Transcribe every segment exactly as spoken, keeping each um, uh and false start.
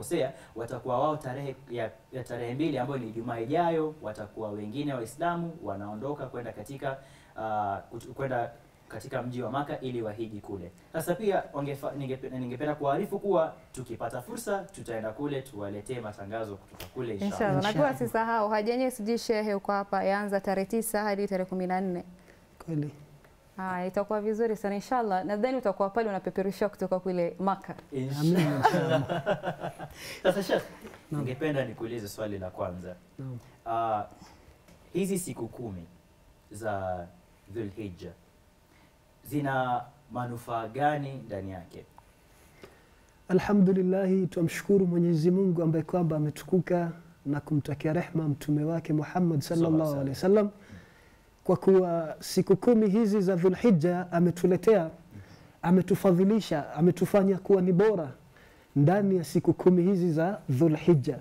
kosea, watakuwa wao tarehe ya, ya tarehe mbili ambayo ni Ijumaa ijayo, watakuwa wengine Waislamu wanaondoka kwenda katika uh, kwenda katika mji wa Maka ili wahiji kule. Sasa pia ningependa ninge kuarifu kuwa tukipata fursa tutaenda kule tuwaletee matangazo kutoka kule inshallah. Inshallah. Na pia sisahau haja yenyewe siji shehe uko hapa yaanza tarehe tisa hadi tarehe kumi na nne. Kweli. Ah, itakuwa vizuri sana inshallah. Nadhani utakuwa pale unapeperusha kutoka kule Maka. Inshallah. Sasa Sheikh, ningependa nikuulize swali la kwanza. Naam. Uh, hizi siku kumi za Dhulhijja zina manufaa gani ndani yake? Alhamdulillah, tumshukuru Mwenyezi Mungu ambaye kwamba ametukuka na kumtakia rehma mtume wake Muhammad sallallahu alaihi wasallam kwa kuwa siku kumi hizi za Dhulhijja ametuletea, ametufadhilisha, ametufanya kuwa ni bora ndani ya siku kumi hizi za Dhulhijja.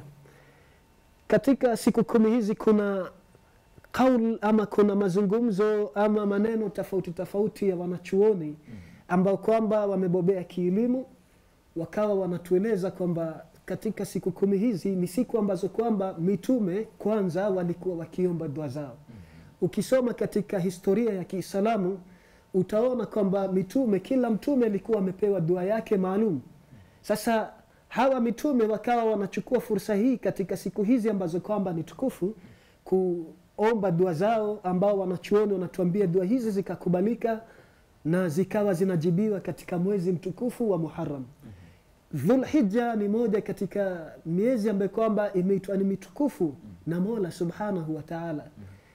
Katika siku kumi hizi kuna kaul ama kuna mazungumzo ama maneno tofauti tofauti ya wanachuoni ambao kwamba wamebobea kielimu, wakawa wanatueleza kwamba katika siku kumi hizi ni siku ambazo kwamba mitume kwanza walikuwa wakiomba dua zao. Ukisoma katika historia ya Kiislamu utaona kwamba mitume, kila mtume alikuwa amepewa dua yake maalum. Sasa hawa mitume wakawa wanachukua fursa hii katika siku hizi ambazo kwamba ni tukufu kuomba dua zao, ambao wanachuoni wanatuambia dua hizi zikakubalika na zikawa zinajibiwa katika mwezi mtukufu wa Muharram. Dhulhijja ni moja katika miezi ambayo kwamba imeitwa ni mitukufu na Mola Subhanahu wa Ta'ala.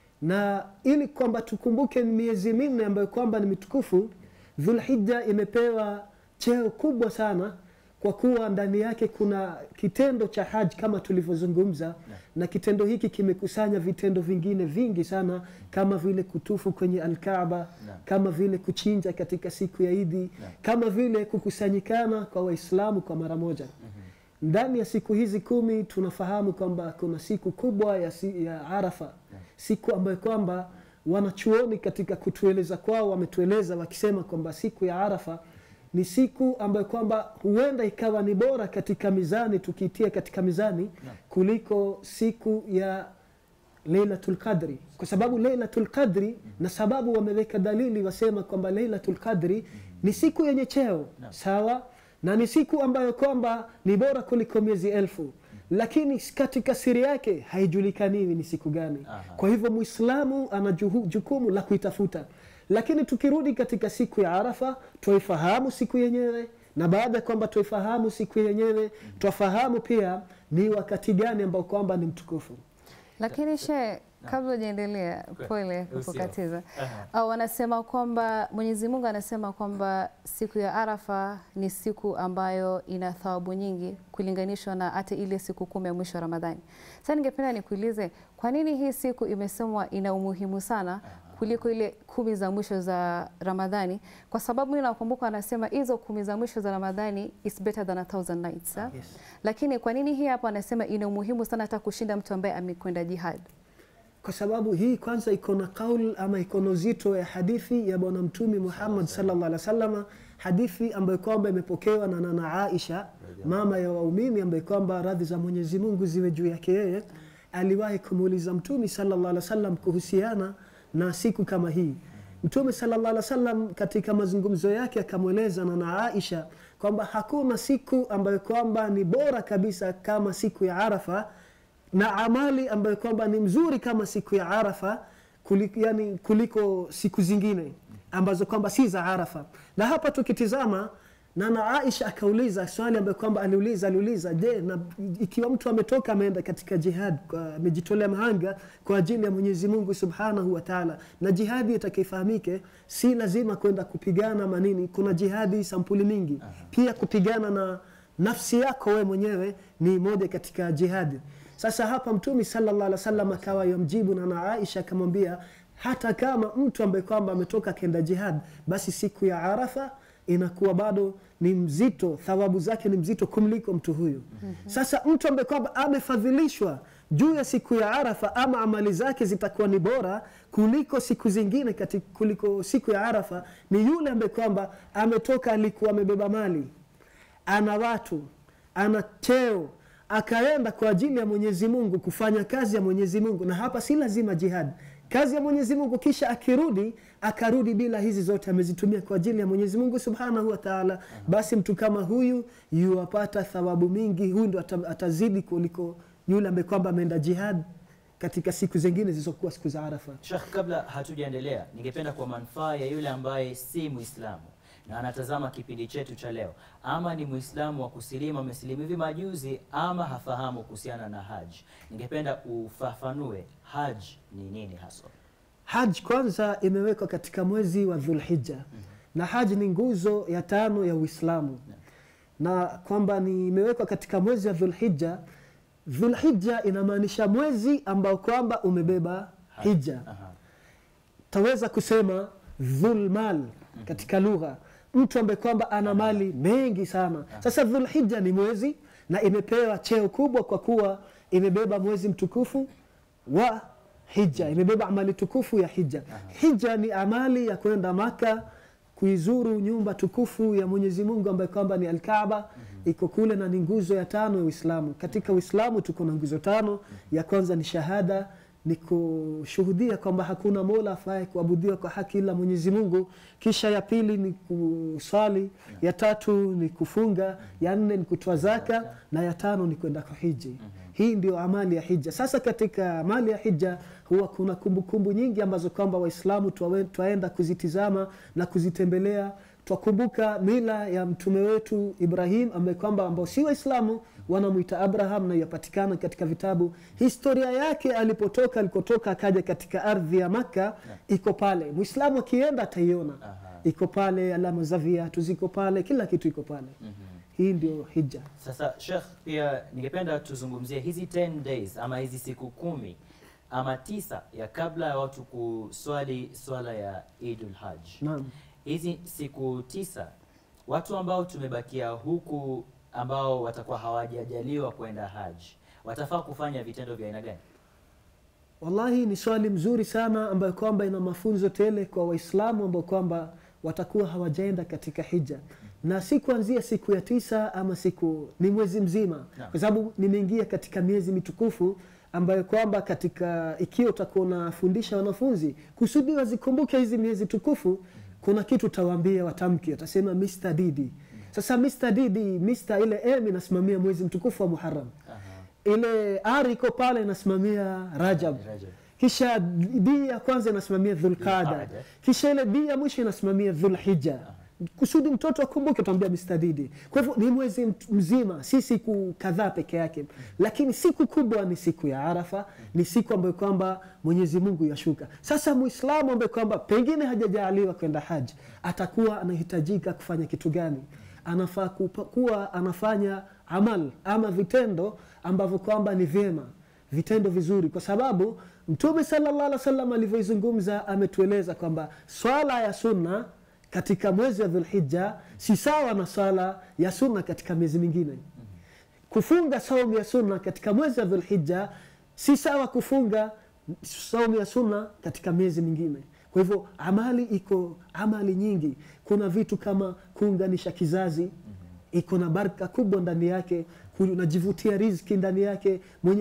Na ili kwamba tukumbuke miezi minne ambayo kwamba ni mitukufu, Dhulhijja imepewa cheo kubwa sana kwa kuwa ndani yake kuna kitendo cha haji kama tulivyozungumza, na, na kitendo hiki kimekusanya vitendo vingine vingi sana kama vile kutufu kwenye Al-Kaaba, kama vile kuchinja katika siku ya Idi, na, kama vile kukusanyikana kwa Waislamu kwa mara moja. Mm-hmm. Ndani ya siku hizi kumi tunafahamu kwamba kuna siku kubwa ya, si, ya Arafa, na, siku ambayo kwamba wanachuoni katika kutueleza kwao wametueleza wakisema kwamba siku ya Arafa ni siku ambayo kwamba huenda ikawa ni bora katika mizani, tukiitia katika mizani kuliko siku ya Lailatul Qadri, kwa sababu Lailatul Qadri, na sababu wameweka dalili wasema kwamba Lailatul Qadri ni siku yenye cheo sawa, na ni siku ambayo kwamba ni bora kuliko miezi elfu, lakini katika siri yake haijulikani ni siku gani. Kwa hivyo Muislamu ana jukumu la kuitafuta. Lakini tukirudi katika siku ya Arafa, tuifahamu siku yenyewe, na baada kwamba tuifahamu siku yenyewe, tufahamu pia ni wakati gani ambao kwamba ni mtukufu. Lakini she, kabla hujaendelea, pole kukatiza. Au wanasema kwamba Mwenyezi Mungu anasema kwamba siku ya Arafa ni siku ambayo ina thawabu nyingi kulinganishwa na hata ile siku kumi ya mwisho wa Ramadhani. Sasa ningependa nikuulize, kwa nini hii siku imesemwa ina umuhimu sana kuliko ile kumi za mwisho za Ramadhani? Kwa sababu mimi nakumbuka anasema hizo kumi za mwisho za Ramadhani is better than a thousand nights. Yes. Lakini kwa nini hii hapa anasema ina umuhimu sana hata kushinda mtu ambaye amekwenda jihad? Kwa sababu hii kwanza iko na kaul ama iko na uzito ya hadithi ya bwana mtume Muhammad sallallahu alaihi wasallam, hadithi ambayo kwamba imepokewa na nana Aisha, mama ya waumini, ambaye kwamba radhi za Mwenyezi Mungu ziwe juu yake yeye, aliwahi kumuuliza mtume sallallahu alaihi wasallam kuhusiana na siku kama hii. Mtume sallallahu alaihi wasallam katika mazungumzo yake akamweleza na Aisha kwamba hakuna siku ambayo kwamba ni bora kabisa kama siku ya Arafa, na amali ambayo kwamba ni mzuri kama siku ya Arafa kuliko, yani kuliko siku zingine ambazo kwamba si za Arafa. Na hapa tukitizama, na Aisha akauliza swali ambayo kwamba aliuliza aliuliza je, na ikiwa mtu ametoka ameenda katika jihad, amejitolea mahanga kwa ajili ya Mwenyezi Mungu Subhanahu wa Ta'ala, na jihadi itakayofahamike si lazima kwenda kupigana manini, kuna jihadi sampuli mingi. Pia kupigana na nafsi yako wewe mwenyewe ni moja katika jihadi. Sasa hapa Mtume sallallahu alaihi wasallam akawa yamjibu na Aisha akamwambia hata kama mtu ambaye kwamba ametoka kenda jihad, basi siku ya Arafa inakuwa bado ni mzito, thawabu zake ni mzito kumliko mtu huyu. Mm -hmm. Sasa mtu ambaye kwamba amefadhilishwa juu ya siku ya Arafa, ama amali zake zitakuwa ni bora kuliko siku zingine katika kuliko siku ya Arafa, ni yule ambaye kwamba ametoka alikuwa amebeba mali, ana watu, ana cheo, akaenda kwa ajili ya Mwenyezi Mungu kufanya kazi ya Mwenyezi Mungu, na hapa si lazima jihad, kazi ya Mwenyezi Mungu, kisha akirudi akarudi bila hizi zote, amezitumia kwa ajili ya Mwenyezi Mungu Subhanahu wa Ta'ala, basi mtu kama huyu yuwapata thawabu mingi, huyu ndo atazidi kuliko yule ambaye kwamba ameenda jihad katika siku zingine zilizokuwa siku za Arafa. Sheikh, kabla hatujaendelea, ningependa kwa manufaa ya yule ambaye si Muislamu na anatazama kipindi chetu cha leo, ama ni Muislamu wa kusilimu, amesilimu hivi majuzi, ama hafahamu kuhusiana na haji, ningependa ufafanue haji ni nini haswa? Haji kwanza imewekwa katika mwezi wa Dhulhijja, mm -hmm. na haji ni nguzo ya tano ya Uislamu, mm -hmm. na kwamba ni imewekwa katika mwezi wa Dhulhijja. Dhulhijja inamaanisha mwezi ambao kwamba umebeba hija. Aha. Taweza kusema dhulmal katika lugha, mtu ambaye kwamba ana mali mengi sana. Sasa Dhulhijja ni mwezi na imepewa cheo kubwa kwa kuwa imebeba mwezi mtukufu wa hija, imebeba amali tukufu ya hija. Hija ni amali ya kwenda Maka kuizuru nyumba tukufu ya Mwenyezi Mungu ambayo kwamba ni Al-Kaaba, mm -hmm. iko kule na ni nguzo ya tano ya Uislamu. Katika Uislamu tuko na nguzo tano. Mm -hmm. Ya kwanza ni shahada, ni kushuhudia kwamba hakuna mola afaye kuabudiwa kwa haki ila Mwenyezi Mungu. Kisha ya pili ni kusali, mm -hmm. ya tatu ni kufunga, mm -hmm. ya nne ni kutoa zaka, na ya tano ni kwenda kuhiji. Mm -hmm. Hii ndio amali ya hija. Sasa katika amali ya hija huwa kuna kumbukumbu nyingi ambazo kwamba Waislamu twaenda kuzitizama na kuzitembelea. Twakumbuka mila ya mtume wetu Ibrahim ambaye kwamba ambao si Waislamu wanamuita Abraham, na yapatikana katika vitabu. Historia yake alipotoka alikotoka akaja katika ardhi ya Maka iko pale. Muislamu akienda ataiona. Iko pale, alama za viatu ziko pale, kila kitu iko pale. Mm -hmm. Hii ndio hija. Sasa Sheikh, pia ningependa tuzungumzie hizi ten days ama hizi siku kumi ama tisa ya kabla ya watu kuswali swala ya Eidul Hajj. Naam. Hizi siku tisa watu ambao tumebakia huku ambao watakuwa hawajajaliwa kwenda haji, watafaa kufanya vitendo vya aina gani? Wallahi ni swali mzuri sana ambayo kwamba ina mafunzo tele kwa Waislamu ambao kwamba watakuwa hawajaenda katika hija. Na si kuanzia siku ya tisa ama siku, ni mwezi mzima. No. Kwa sababu nimeingia katika miezi mitukufu ambayo kwamba katika ikiwa utakuwa unafundisha wanafunzi kusudi wazikumbuke hizi miezi tukufu, mm -hmm. kuna kitu tawaambia watamki, atasema mister Didi. Mm -hmm. Sasa mister Didi, mister ile M inasimamia mwezi mtukufu wa Muharram. Uh-huh. Ile R iko pale inasimamia Rajab. Rajab. Kisha D ya kwanza inasimamia Dhulqaada. Kisha ile B ya mwisho inasimamia Dhulhijja. Uh-huh. Kusudi mtoto akumbuke tuambia mister Didi. Kwa hivyo ni mwezi mzima, si siku kadhaa peke yake. Mm. Lakini siku kubwa ni siku ya Arafa, mm. ni siku ambayo kwamba Mwenyezi Mungu yashuka. Sasa Muislamu ambaye kwamba pengine hajajaliwa kwenda haji, atakuwa anahitajika kufanya kitu gani? Anafaa kuwa anafanya amal ama vitendo ambavyo kwamba ni vyema, vitendo vizuri, kwa sababu Mtume sallallahu alaihi wasallam alivyoizungumza ametueleza kwamba swala ya sunna katika mwezi wa Dhulhijja si sawa na swala ya sunna katika miezi mingine. Kufunga saumu ya sunna katika mwezi wa Dhulhijja si sawa kufunga saumu ya sunna katika miezi mingine. Kwa hivyo amali iko amali nyingi. Kuna vitu kama kuunganisha kizazi, iko na baraka kubwa ndani yake, kunajivutia riziki ndani yake, mwenye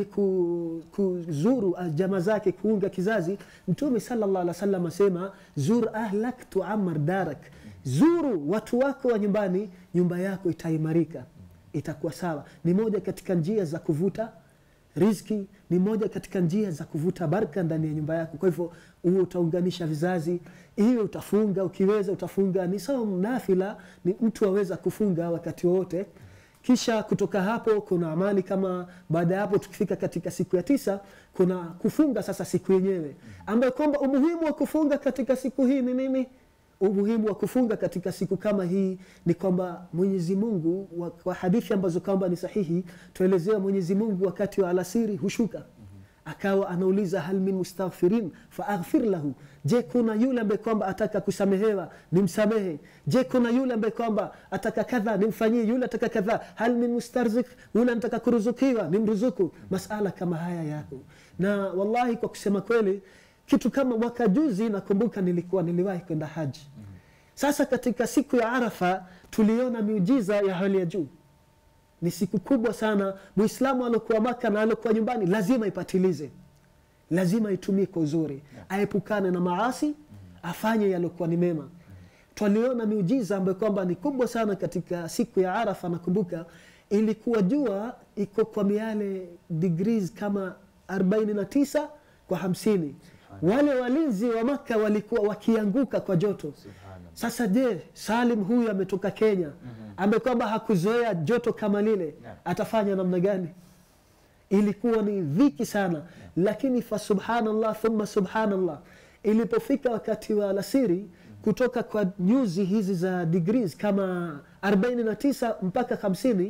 kuzuru jamaa zake, kuunga kizazi. Mtume sallallahu alaihi wasallam asema zur ahlak tu'ammar darak, zuru watu wako wa nyumbani, nyumba yako itaimarika, itakuwa sawa. Ni moja katika njia za kuvuta riziki, ni moja katika njia za kuvuta baraka ndani ya nyumba yako. Kwa hivyo huo utaunganisha vizazi, hiyo utafunga, ukiweza utafunga. Ni saumu nafila, ni mtu aweza kufunga wakati wote. Kisha kutoka hapo kuna amali kama baada ya hapo tukifika katika siku ya tisa kuna kufunga sasa siku yenyewe, ambayo kwamba umuhimu wa kufunga katika siku hii ni nini? Umuhimu wa kufunga katika siku kama hii ni kwamba Mwenyezi Mungu wa, kwa hadithi ambazo kwamba ni sahihi tuelezea Mwenyezi Mungu wakati wa alasiri hushuka, akawa anauliza hal min mustaghfirin faaghfir lahu, je kuna yule ambaye kwamba ataka kusamehewa nimsamehe? Je kuna yule ambaye kwamba ataka kadha nimfanyie? Yule ataka kadha, hal min mustarzik, yule anataka kuruzukiwa nimruzuku? Masala kama haya yako. Na wallahi kwa kusema kweli kitu kama mwaka juzi nakumbuka nilikuwa niliwahi kwenda haji. Sasa katika siku ya Arafa tuliona miujiza ya hali ya juu. ni siku kubwa sana. Muislamu alokuwa Maka na alokuwa nyumbani lazima ipatilize, lazima itumie kwa uzuri, aepukane na maasi, afanye yalokuwa ni mema. Tuliona miujiza ambayo kwamba ni kubwa sana katika siku ya Arafa. Nakumbuka ilikuwa jua iko kwa miale degrees kama arobaini na tisa kwa hamsini. Wale walinzi wa Maka walikuwa wakianguka kwa joto. Sasa je, Salim huyu ametoka Kenya, ambaye kwamba hakuzoea joto kama lile, atafanya namna gani? Ilikuwa ni dhiki sana. Lakini fa subhanallah thumma subhanallah, ilipofika wakati wa alasiri, kutoka kwa nyuzi hizi za degrees kama arobaini na tisa mpaka hamsini,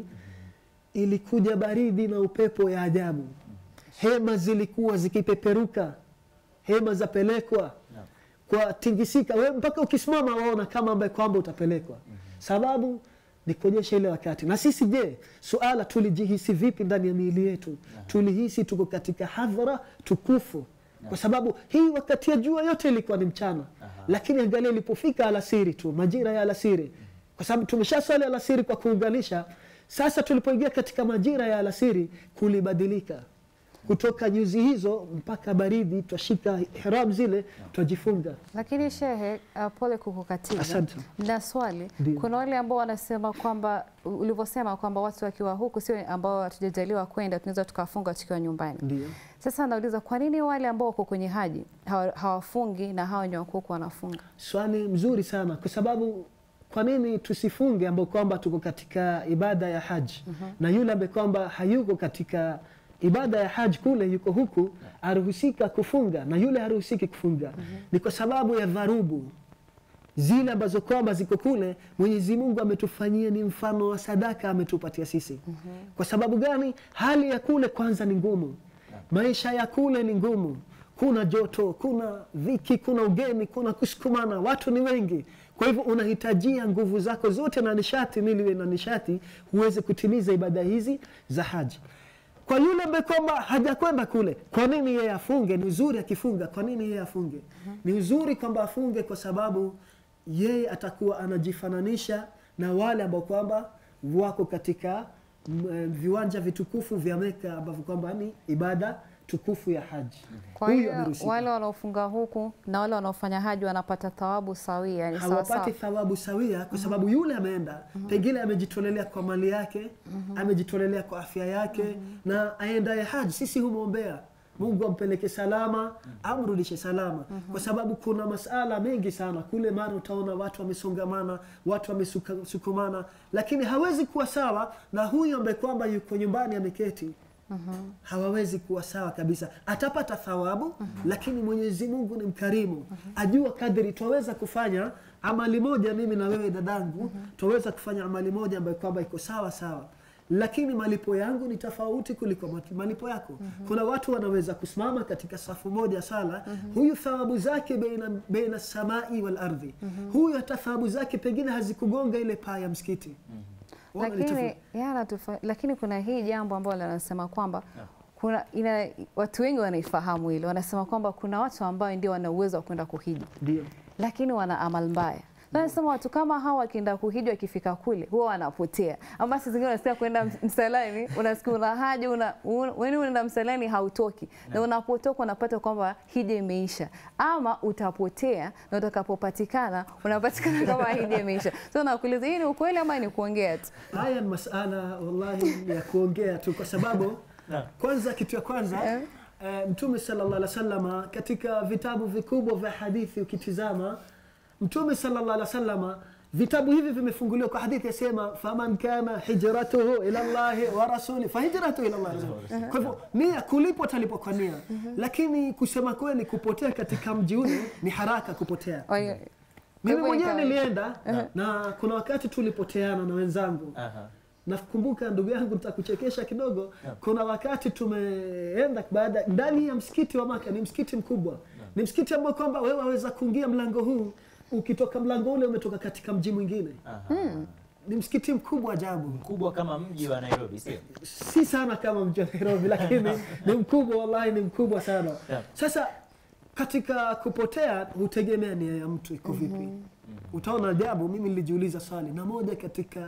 ilikuja baridi na upepo ya ajabu. Hema zilikuwa zikipeperuka, hema zapelekwa kwa tingisika, wewe mpaka ukisimama waona kama ambaye kwamba utapelekwa. Sababu ni kuonyesha ile wakati. Na sisi je, suala tulijihisi vipi ndani ya miili yetu? Tulihisi tuko katika hadhara tukufu, kwa sababu hii wakati ya jua yote ilikuwa ni mchana. Aha. Lakini angalia ilipofika alasiri tu, majira ya alasiri, kwa sababu tumeshaswali alasiri kwa kuunganisha. Sasa tulipoingia katika majira ya alasiri, kulibadilika kutoka nyuzi hizo mpaka baridi, twashika ihram zile, twajifunga. Lakini shehe, uh, pole kukukatiza. Asante. Na swali, Dio. Kuna wale ambao wanasema kwamba ulivyosema kwamba watu wakiwa huku sio ambao hatujajaliwa kwenda, tunaweza tukafunga tukiwa nyumbani. Ndio. Sasa nauliza, kwa nini wale ambao wako kwenye haji hawafungi na hao wenye wako wanafunga? Swali mzuri sana, kwa sababu kwa nini tusifunge ambao kwamba tuko katika ibada ya haji? Uh -huh. Na yule ambaye kwamba hayuko katika ibada ya haji kule, yuko huku, aruhusika kufunga na yule haruhusiki kufunga. Mm -hmm. Ni kwa sababu ya dharubu zile ambazo kwamba ziko kule. Mwenyezi Mungu ametufanyia ni mfano wa sadaka, ametupatia sisi. Mm -hmm. Kwa sababu gani? Hali ya kule kwanza ni ngumu, maisha ya kule ni ngumu, kuna joto, kuna dhiki, kuna ugeni, kuna kusukumana, watu ni wengi. Kwa hivyo unahitajia nguvu zako zote na nishati, mili na nishati, huweze kutimiza ibada hizi za haji. Kwa yule ambaye kwamba hajakwenda kule, kwa nini yeye afunge? Ni uzuri akifunga. Kwa nini yeye afunge? Uh -huh. Ni uzuri kwamba afunge kwa sababu yeye atakuwa anajifananisha na wale ambao kwamba wako katika viwanja vitukufu vya Meka, ambavyo kwamba ni ibada tukufu ya haji. Kwa hiyo wale wanaofunga huku na wale wanaofanya haji wanapata thawabu sawia, yani sawa sawa. Hawapati thawabu sawia kwa sababu yule ameenda, uh -huh. pengine amejitolelea kwa mali yake, uh -huh. amejitolelea kwa afya yake, uh -huh. na aendaye haji, sisi humwombea Mungu ampeleke salama, amrudishe salama. Uh -huh. Kwa sababu kuna masala mengi sana kule, mara utaona watu wamesongamana, watu wamesukumana, lakini hawezi kuwa sawa na huyo ambaye kwamba yuko nyumbani ameketi. Uh -huh. Hawawezi kuwa sawa kabisa. Atapata thawabu, uh -huh. lakini Mwenyezi Mungu ni mkarimu. Uh -huh. Ajua kadri twaweza kufanya amali moja, mimi na wewe dadangu, uh -huh. twaweza kufanya amali moja ambayo kwamba iko sawa sawa, lakini malipo yangu ni tofauti kuliko malipo yako. Uh -huh. Kuna watu wanaweza kusimama katika safu moja sala, uh -huh. huyu thawabu zake baina baina samai wal ardhi. Uh -huh. Huyu hata thawabu zake pengine hazikugonga ile paa ya msikiti. Uh -huh. Lakini, yana tufa, lakini kuna hii jambo ambalo anasema kwamba yeah. kuna ina, watu wengi wanaifahamu hilo, wanasema kwamba kuna watu ambao ndio wana uwezo wa kwenda kuhiji. Ndio. Lakini wana amal mbaya. Wanasema watu kama hawa wakienda kuhiji wakifika kule huwa wanapotea. Ama sisi zingine unasikia kwenda msalani, unasikia una haja, una wewe unaenda msalani hautoki. Na, na unapotoka unapata kwamba hija imeisha. Ama utapotea na utakapopatikana unapatikana kama hija imeisha. So nakuuliza, hii ni ukweli ama ni kuongea tu? Haya ni masala wallahi ya kuongea tu, kwa sababu kwanza kitu ya kwanza yeah. uh, Mtume sallallahu alaihi wasallam katika vitabu vikubwa vya hadithi ukitizama, Mtume sallallahu alaihi wasallam vitabu hivi vimefunguliwa kwa hadithi yasema faman kana hijratuhu ila Allah wa rasuli fa hijratuhu ila Allah. Kwa hivyo nia kulipo talipo kwa nia, lakini kusema kweli kupotea katika mji ule ni haraka kupotea. Mimi mwenyewe nilienda na kuna wakati tulipoteana na wenzangu. Nakumbuka ndugu yangu, nitakuchekesha kidogo. Kuna wakati tumeenda baada ndani ya msikiti wa Maka, ni msikiti mkubwa. Ni msikiti ambao kwamba wewe waweza kuingia mlango huu, ukitoka mlango ule umetoka katika mji mwingine. Hmm. Ni msikiti mkubwa ajabu. Mkubwa kama mji wa Nairobi, sio? Si sana kama mji wa Nairobi, lakini ni mkubwa, wallahi ni mkubwa sana. Yeah. Sasa katika kupotea hutegemea nia ya mtu iko vipi. Mm -hmm. Utaona ajabu, mimi nilijiuliza swali na moja katika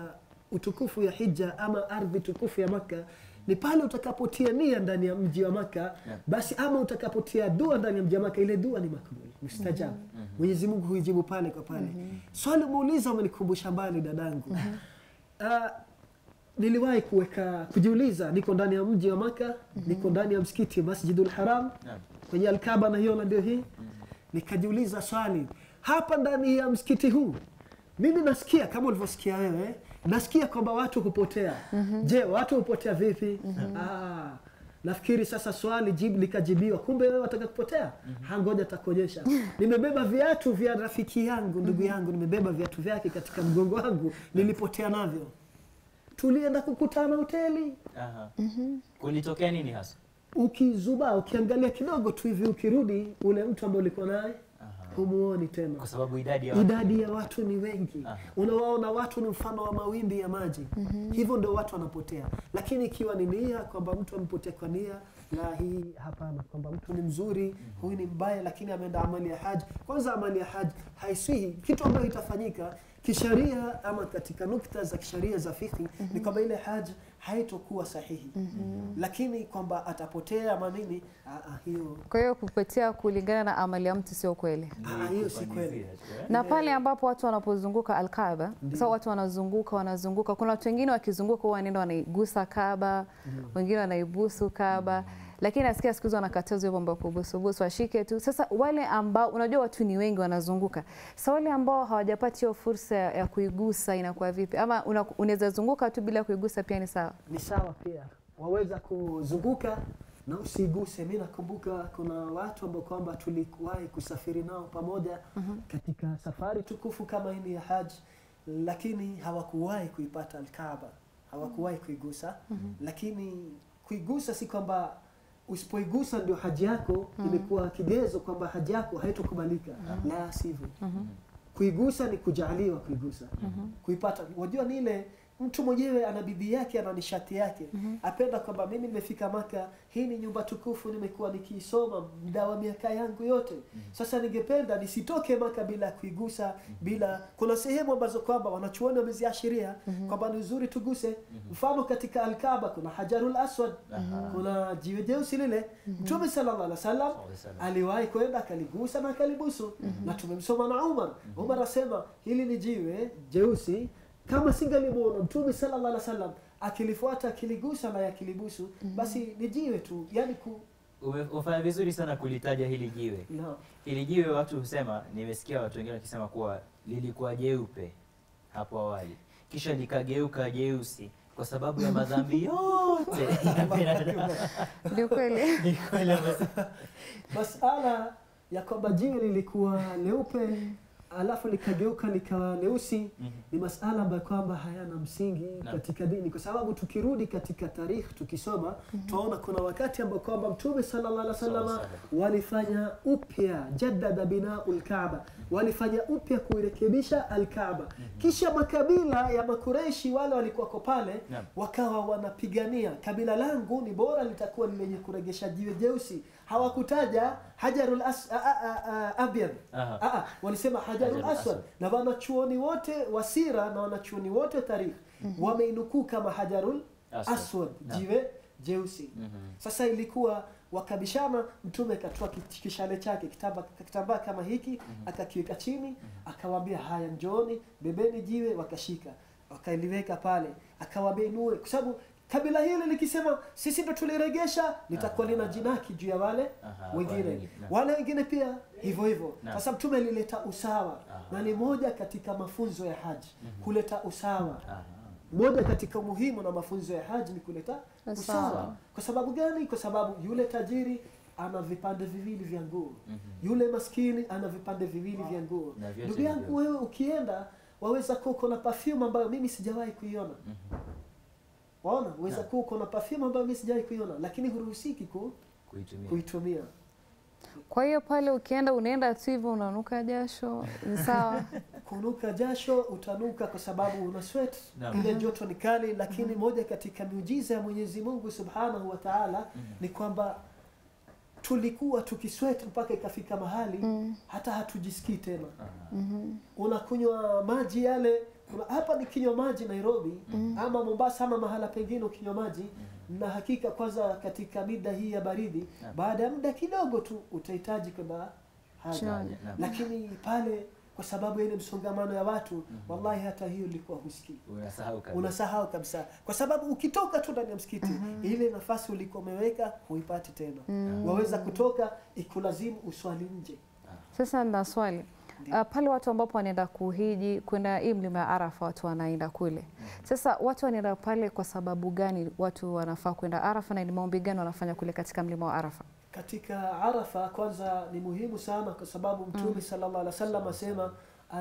utukufu ya hija ama ardhi tukufu ya Maka ni pale utakapotia nia ndani ya mji wa Maka, yeah. Basi ama utakapotia dua ndani ya mji wa Maka, ile dua ni makbul, mustajab. Mm -hmm. Mwenyezi Mungu huijibu pale kwa pale. Mm -hmm. Swali muuliza umenikumbusha mbali dadangu. Mm -hmm. uh, niliwahi kuweka kujiuliza, niko ndani ya mji wa Maka, mm -hmm. niko ndani ya msikiti Masjidul Haram, yeah. kwenye Al-Kaaba na hiyo ndio hii. Mm -hmm. Nikajiuliza swali, hapa ndani ya msikiti huu mimi nasikia kama ulivyosikia wewe, nasikia kwamba watu hupotea. Mm -hmm. Je, watu hupotea vipi? Mm -hmm. Ah, nafikiri sasa swali jibu likajibiwa, kumbe wewe wataka kupotea. Mm -hmm. Hangoja takuonyesha. Nimebeba viatu vya rafiki yangu, ndugu yangu, nimebeba viatu vyake katika mgongo wangu, nilipotea navyo. Tulienda kukutana hoteli. Aha. Mm -hmm. Kulitokea nini hasa? Ukizuba, ukiangalia kidogo tu hivi, ukirudi ule mtu ambaye ulikuwa naye humuoni tena, kwa sababu idadi ya watu, idadi ya watu ni wengi. Aha. Unawaona watu ni mfano wa mawimbi ya maji. Mm -hmm. Hivyo ndio watu wanapotea. Lakini ikiwa ni nia kwamba mtu amepotea kwa nia, na hii hapana, kwamba mtu ni mzuri, mm -hmm. huyu ni mbaya, lakini ameenda amali ya haji. Kwanza amali ya haji haiswihi, kitu ambacho itafanyika kisharia ama katika nukta za kisharia za fiqh. Mm -hmm. Ni kwamba ile haji haitokuwa sahihi. Mm -hmm. Lakini kwamba atapotea ama nini, hiyo. Kwa hiyo kupotea kulingana na amali ya mtu sio kweli. Ah, hiyo si kweli. Na pale ambapo watu wanapozunguka Al-Kaaba, sasa watu wanazunguka wanazunguka, kuna watu wengine wakizunguka huwa wanaenda wanaigusa Kaaba, mm -hmm. wengine wanaibusu Kaaba. Mm -hmm. Lakini nasikia siku hizo wanakatazwa mambo ya kubusu busu, washike tu. Sasa wale ambao unajua watu ni wengi wanazunguka, sasa wale ambao hawajapata hiyo fursa ya kuigusa inakuwa vipi? Ama unaweza zunguka tu bila kuigusa pia ni sawa? Ni sawa pia, waweza kuzunguka na usiguse. Mimi nakumbuka kuna watu ambao kwamba tulikuwahi kusafiri nao pamoja. Uh -huh. katika safari tukufu kama hii ya haji, lakini hawakuwahi kuipata Al-Kaaba, hawakuwahi kuigusa. Uh -huh. Lakini kuigusa si kwamba usipoigusa ndio haji yako. Mm -hmm. imekuwa kigezo kwamba haji yako haitokubalika. Mm -hmm. La sivyo. Mm -hmm. Kuigusa ni kujaliwa kuigusa. Mm -hmm. Kuipata, wajua ni ile mtu mwenyewe ana bidii yake, ana nishati yake. Mm -hmm. Apenda kwamba mimi nimefika Maka, hii ni nyumba tukufu, nimekuwa nikiisoma muda wa miaka yangu yote. Mm -hmm. Sasa ningependa nisitoke Maka bila kuigusa. Mm -hmm. bila kuna sehemu ambazo kwamba wanachuoni wameziashiria. Mm -hmm. kwamba ni nzuri tuguse. Mm -hmm. Mfano katika Al-Kaaba kuna Hajarul Aswad. Mm -hmm. kuna jiwe jeusi lile. Mtume. Mm -hmm. sallallahu alaihi wasallam aliwahi kwenda akaligusa na akalibusu. Mm -hmm. na tumemsoma na Umar. Mm -hmm. Umar asema hili ni jiwe jeusi, kama singalimuona Mtume sallallahu alaihi wasallam akilifuata akiligusa na yakilibusu. Mm -hmm. basi ni jiwe tu, yani ku ufanya vizuri sana kulitaja hili jiwe. No. Hili jiwe watu husema, nimesikia watu wengine wakisema kuwa lilikuwa jeupe hapo awali, kisha likageuka jeusi kwa sababu ya madhambi yote. Ndio kweli. Ni kweli. Masala ya kwamba jiwe lilikuwa leupe alafu likageuka likawa leusi. Mm -hmm. ni masala ambayo kwamba hayana msingi. No. katika dini, kwa sababu tukirudi katika tarikh tukisoma. Mm -hmm. tunaona kuna wakati ambao kwamba Mtume sallallahu alaihi wasallam walifanya upya jaddada binaul Kaaba, walifanya upya kuirekebisha Al-Kaaba. Mm -hmm. kisha makabila ya Makureishi wale walikuwa pale. No. wakawa wanapigania, kabila langu ni bora litakuwa ni lenye kuregesha jiwe jeusi. Hawakutaja Hajarul as Abyad. Ah, walisema Hajarul Aswad. Na wanachuoni wote wa sira na wanachuoni wote wa tarikh. Mm -hmm. wameinukuu kama Hajarul Aswad, Aswad. jiwe jeusi. Mm -hmm. Sasa ilikuwa wakabishana, Mtume akatoa kishale chake, kitambaa kitambaa kama hiki. Mm -hmm. akakiweka chini. Mm -hmm. akawaambia haya njooni bebeni jiwe, wakashika wakailiweka pale, akawaambia inue, kwa sababu kabila hili likisema sisi ndo tuliregesha litakuwa lina jinaki juu ya wale wengine. Wale wengine pia hivyo hivyo. Sasa Mtume alileta usawa. Aha. na ni moja katika mafunzo ya haji. Mm -hmm. kuleta usawa. Aha. moja katika muhimu na mafunzo ya haji ni kuleta usawa. Usawa. Kwa sababu gani? Kwa sababu yule tajiri ana vipande viwili vya nguo. Mm -hmm. yule maskini ana vipande viwili vya nguo. Ndugu yangu, wewe ukienda waweza kuko na perfume ambayo mimi sijawahi kuiona. Mm -hmm. Waona, waweza kuwa uko na perfume ambayo mimi sijawahi kuiona, lakini huruhusiki ku kuitumia. kuitumia. Kwa hiyo pale ukienda unaenda tu hivyo unanuka jasho, ni sawa? Kunuka jasho utanuka kwa sababu una sweat. No. Ile joto ni kali, lakini mm -hmm. moja katika miujiza ya Mwenyezi Mungu Subhanahu wa Ta'ala. Mm -hmm. ni kwamba tulikuwa tukisweat mpaka ikafika mahali mm. hata hatujisikii tena. Mm-hmm. Unakunywa maji yale, una, hapa ni kinywa maji Nairobi mm. ama Mombasa ama mahala pengine ukinywa maji mm. na hakika kwanza katika mida hii ya baridi yeah. baada ya muda kidogo tu utahitaji kwenda haja. Lakini pale kwa sababu ile msongamano ya watu mm-hmm. wallahi hata hiyo ilikuwa husikii. Unasahau kabisa. Unasahau kabisa. Kwa sababu ukitoka tu ndani ya msikiti mm-hmm. ile nafasi ulikuwa umeweka huipati tena. Mm-hmm. Waweza kutoka ikulazimu uswali nje. Sasa na swali. Uh, pale watu ambapo wanaenda kuhiji kwenda hii mlima ya Arafa, watu wanaenda kule. Mm-hmm. Sasa watu wanaenda pale kwa sababu gani watu wanafaa kwenda Arafa, na ni maombi gani wanafanya kule katika mlima wa Arafa? Katika Arafa kwanza ni muhimu sana kwa sababu Mtume mm. sallallahu alaihi wasallam asema